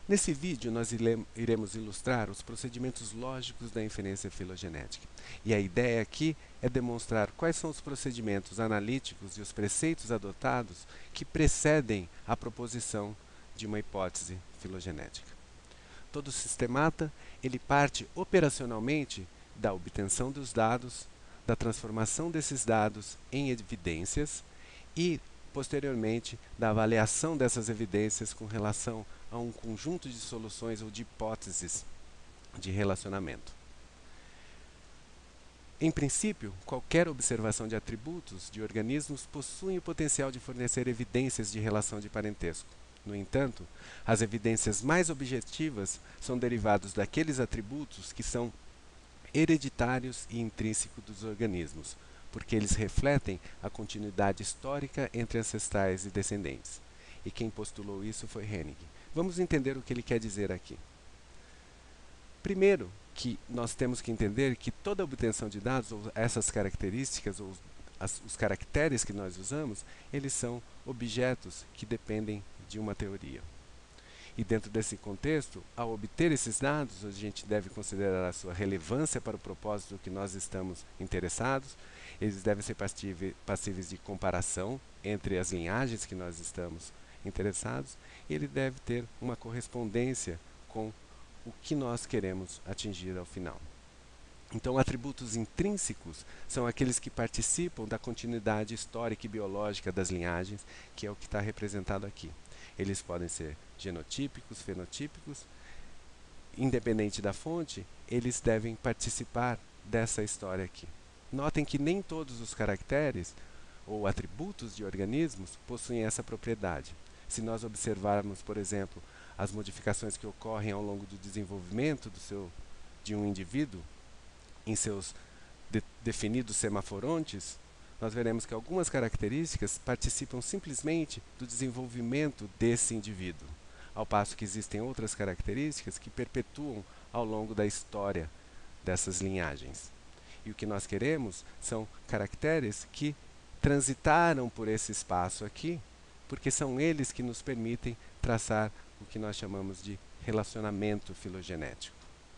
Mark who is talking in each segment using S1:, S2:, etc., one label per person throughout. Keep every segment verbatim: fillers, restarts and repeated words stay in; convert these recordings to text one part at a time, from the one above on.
S1: Nesse vídeo, nós iremos ilustrar os procedimentos lógicos da inferência filogenética. E a ideia aqui é demonstrar quais são os procedimentos analíticos e os preceitos adotados que precedem a proposição de uma hipótese filogenética. Todo sistemata, ele parte operacionalmente da obtenção dos dados, da transformação desses dados em evidências e, posteriormente, da avaliação dessas evidências com relação a um conjunto de soluções ou de hipóteses de relacionamento. Em princípio, qualquer observação de atributos de organismos possui o potencial de fornecer evidências de relação de parentesco. No entanto, as evidências mais objetivas são derivadas daqueles atributos que são hereditários e intrínsecos dos organismos, porque eles refletem a continuidade histórica entre ancestrais e descendentes. E quem postulou isso foi Hennig. Vamos entender o que ele quer dizer aqui. Primeiro, que nós temos que entender que toda obtenção de dados, ou essas características, ou as, os caracteres que nós usamos, eles são objetos que dependem de uma teoria. E dentro desse contexto, ao obter esses dados, a gente deve considerar a sua relevância para o propósito que nós estamos interessados. Eles devem ser passíveis de comparação entre as linhagens que nós estamos interessados. E ele deve ter uma correspondência com o que nós queremos atingir ao final. Então, atributos intrínsecos são aqueles que participam da continuidade histórica e biológica das linhagens, que é o que está representado aqui. Eles podem ser genotípicos, fenotípicos. Independente da fonte, eles devem participar dessa história aqui. Notem que nem todos os caracteres ou atributos de organismos possuem essa propriedade. Se nós observarmos, por exemplo, as modificações que ocorrem ao longo do desenvolvimento do seu, de um indivíduo, em seus de, definidos semaforontes, nós veremos que algumas características participam simplesmente do desenvolvimento desse indivíduo, ao passo que existem outras características que perpetuam ao longo da história dessas linhagens. E o que nós queremos são caracteres que transitaram por esse espaço aqui, porque são eles que nos permitem traçar o que nós chamamos de relacionamento filogenético.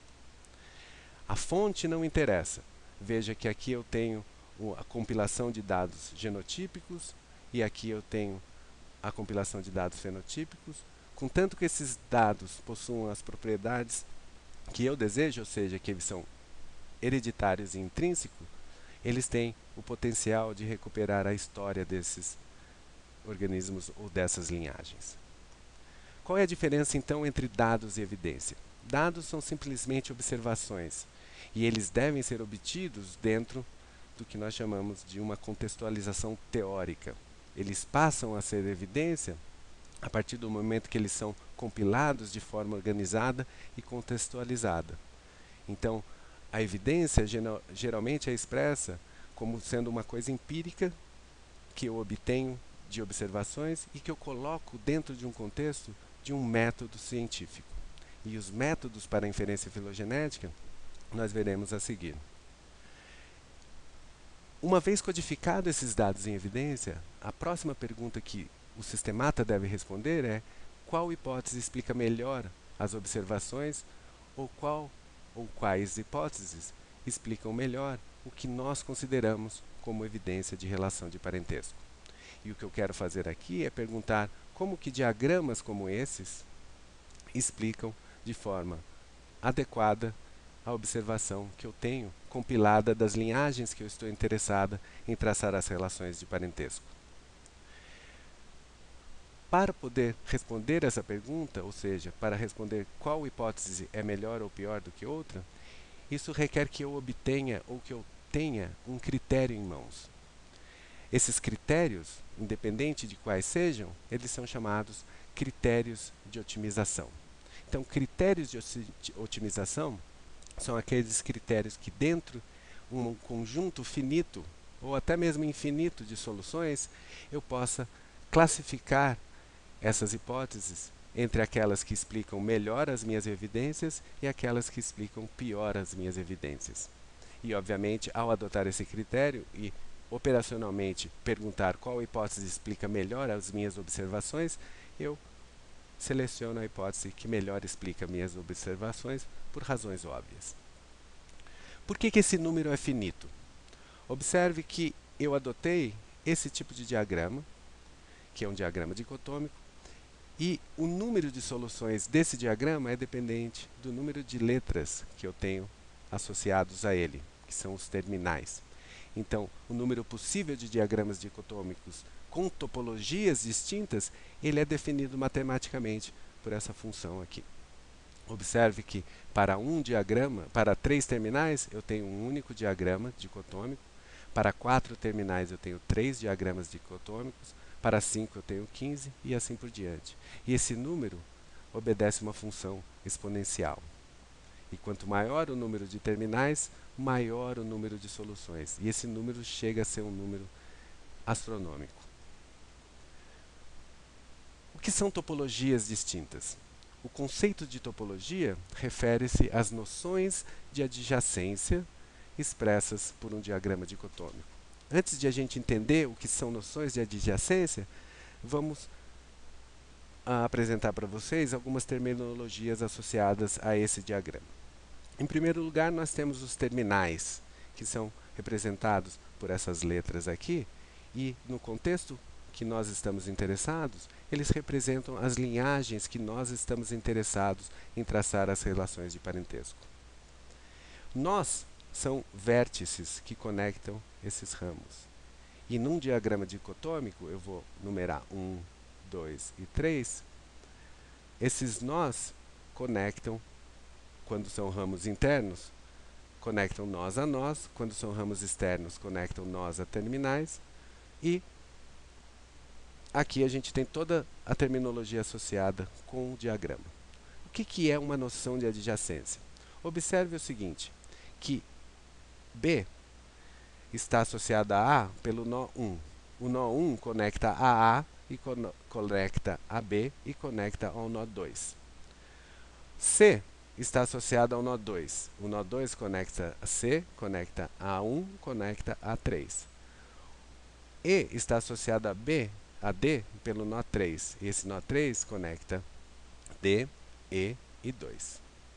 S1: A fonte não interessa. Veja que aqui eu tenho a compilação de dados genotípicos e aqui eu tenho a compilação de dados fenotípicos. Contanto que esses dados possuam as propriedades que eu desejo, ou seja, que eles são hereditários e intrínsecos, eles têm o potencial de recuperar a história desses organismos ou dessas linhagens. Qual é a diferença, então, entre dados e evidência? Dados são simplesmente observações, e eles devem ser obtidos dentro do que nós chamamos de uma contextualização teórica. Eles passam a ser evidência a partir do momento que eles são compilados de forma organizada e contextualizada. Então, a evidência geralmente é expressa como sendo uma coisa empírica que eu obtenho de observações e que eu coloco dentro de um contexto de um método científico. E os métodos para a inferência filogenética nós veremos a seguir. Uma vez codificados esses dados em evidência, a próxima pergunta que o sistemata deve responder é: qual hipótese explica melhor as observações, ou qual ou quais hipóteses explicam melhor o que nós consideramos como evidência de relação de parentesco. E o que eu quero fazer aqui é perguntar como que diagramas como esses explicam de forma adequada a observação que eu tenho compilada das linhagens que eu estou interessada em traçar as relações de parentesco. Para poder responder essa pergunta, ou seja, para responder qual hipótese é melhor ou pior do que outra, isso requer que eu obtenha ou que eu tenha um critério em mãos. Esses critérios, independente de quais sejam, eles são chamados critérios de otimização. Então, critérios de otimização são aqueles critérios que dentro de um conjunto finito, ou até mesmo infinito de soluções, eu possa classificar essas hipóteses entre aquelas que explicam melhor as minhas evidências e aquelas que explicam pior as minhas evidências. E, obviamente, ao adotar esse critério e operacionalmente perguntar qual hipótese explica melhor as minhas observações, eu seleciono a hipótese que melhor explica minhas observações por razões óbvias. Por que que esse número é finito? Observe que eu adotei esse tipo de diagrama, que é um diagrama dicotômico, e o número de soluções desse diagrama é dependente do número de letras que eu tenho associados a ele, que são os terminais. Então, o número possível de diagramas dicotômicos com topologias distintas, ele é definido matematicamente por essa função aqui. Observe que para um diagrama, para três terminais, eu tenho um único diagrama dicotômico. Para quatro terminais, eu tenho três diagramas dicotômicos. Para cinco, eu tenho quinze e assim por diante. E esse número obedece uma função exponencial. E quanto maior o número de terminais, maior o número de soluções. E esse número chega a ser um número astronômico. O que são topologias distintas? O conceito de topologia refere-se às noções de adjacência expressas por um diagrama dicotômico. Antes de a gente entender o que são noções de adjacência, vamos a, apresentar para vocês algumas terminologias associadas a esse diagrama. Em primeiro lugar, nós temos os terminais, que são representados por essas letras aqui, e no contexto que nós estamos interessados, eles representam as linhagens que nós estamos interessados em traçar as relações de parentesco. Nós são vértices que conectam esses ramos. E num diagrama dicotômico, eu vou numerar um, dois e três, esses nós conectam, quando são ramos internos, conectam nós a nós, quando são ramos externos, conectam nós a terminais, e aqui a gente tem toda a terminologia associada com o diagrama. O que que é uma noção de adjacência? Observe o seguinte, que B está associada a A pelo nó um. O nó um conecta a A e conecta a B e conecta ao nó dois. C está associada ao nó dois. O nó dois conecta a C, conecta a um, conecta a três. E está associada a B, a D, pelo nó três. E esse nó três conecta D, E e dois.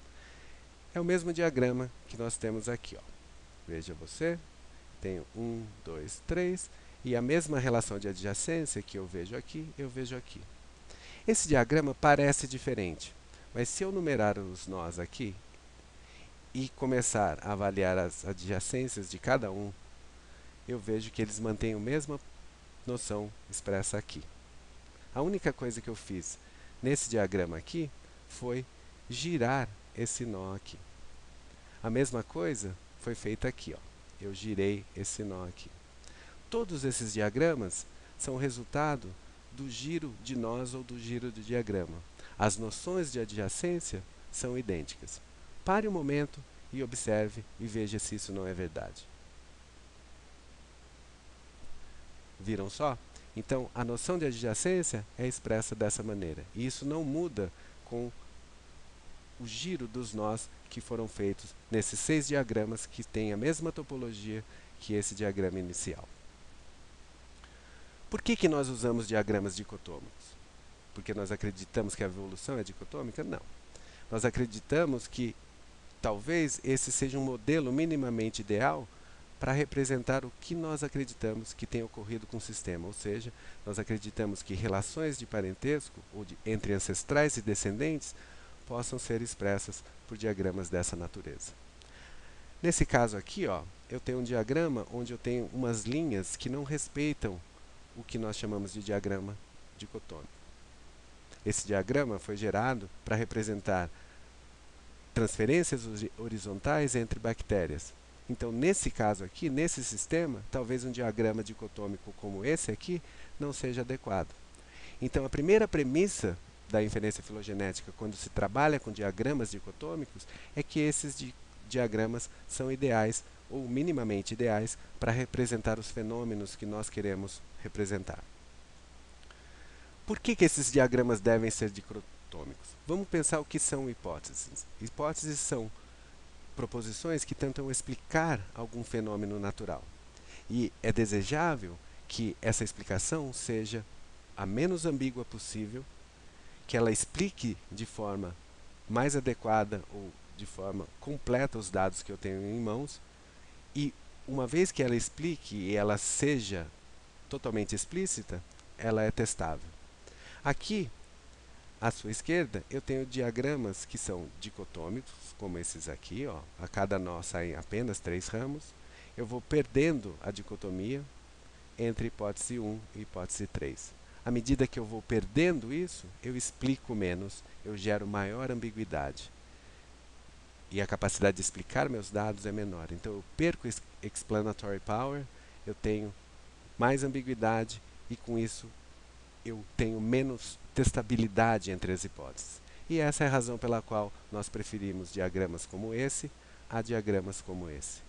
S1: É o mesmo diagrama que nós temos aqui, ó. Veja você, tenho um, dois, três, e a mesma relação de adjacência que eu vejo aqui, eu vejo aqui. Esse diagrama parece diferente, mas se eu numerar os nós aqui e começar a avaliar as adjacências de cada um, eu vejo que eles mantêm a mesma noção expressa aqui. A única coisa que eu fiz nesse diagrama aqui foi girar esse nó aqui. A mesma coisa foi feita aqui, ó. Eu girei esse nó aqui. Todos esses diagramas são resultado do giro de nós ou do giro do diagrama. As noções de adjacência são idênticas. Pare um momento e observe e veja se isso não é verdade. Viram só? Então, a noção de adjacência é expressa dessa maneira. E isso não muda com o giro dos nós que foram feitos nesses seis diagramas que têm a mesma topologia que esse diagrama inicial. Por que que nós usamos diagramas dicotômicos? Porque nós acreditamos que a evolução é dicotômica? Não. Nós acreditamos que talvez esse seja um modelo minimamente ideal para representar o que nós acreditamos que tem ocorrido com o sistema, ou seja, nós acreditamos que relações de parentesco ou de, entre ancestrais e descendentes possam ser expressas por diagramas dessa natureza. Nesse caso aqui, ó, eu tenho um diagrama onde eu tenho umas linhas que não respeitam o que nós chamamos de diagrama dicotômico. Esse diagrama foi gerado para representar transferências horizontais entre bactérias. Então, nesse caso aqui, nesse sistema, talvez um diagrama dicotômico como esse aqui não seja adequado. Então, a primeira premissa da inferência filogenética, quando se trabalha com diagramas dicotômicos, é que esses di diagramas são ideais ou minimamente ideais para representar os fenômenos que nós queremos representar. Por que que esses diagramas devem ser dicotômicos? Vamos pensar o que são hipóteses. Hipóteses são proposições que tentam explicar algum fenômeno natural. E é desejável que essa explicação seja a menos ambígua possível, que ela explique de forma mais adequada ou de forma completa os dados que eu tenho em mãos, e uma vez que ela explique e ela seja totalmente explícita, ela é testável. Aqui, à sua esquerda, eu tenho diagramas que são dicotômicos, como esses aqui, ó. A cada nó saem apenas três ramos. Eu vou perdendo a dicotomia entre hipótese um e hipótese três. À medida que eu vou perdendo isso, eu explico menos, eu gero maior ambiguidade. E a capacidade de explicar meus dados é menor. Então eu perco explanatory power, eu tenho mais ambiguidade e com isso eu tenho menos testabilidade entre as hipóteses. E essa é a razão pela qual nós preferimos diagramas como esse a diagramas como esse.